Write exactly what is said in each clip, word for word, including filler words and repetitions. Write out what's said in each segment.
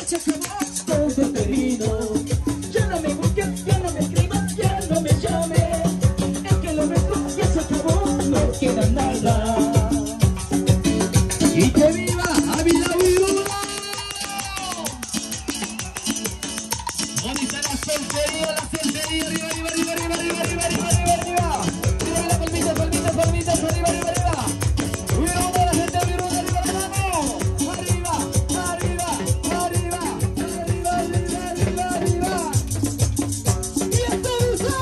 se acabó, todo terminó. Ya no me busques, ya no me escribas, ya no me llames. Es que lo nuestro ya se acabó, no queda nada. Y que viva Ávila Viruda. ¿Dónde está la soltería, la soltería? Arriba, arriba, arriba, arriba, arriba, arriba, arriba, arriba, arriba. Arriba la palmita, palmita, palmita, arriba, arriba, arriba. Viruda, la gente de Viruda, arriba la mano. Arriba, arriba, arriba, arriba, arriba, arriba, arriba. Y esto dice.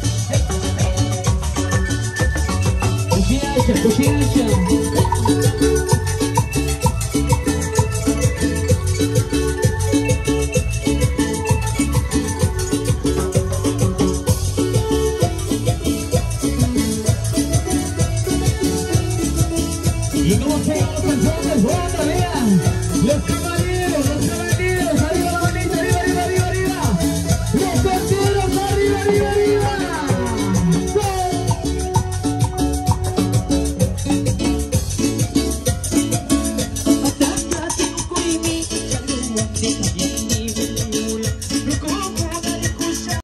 Puxa, puxa, puxa.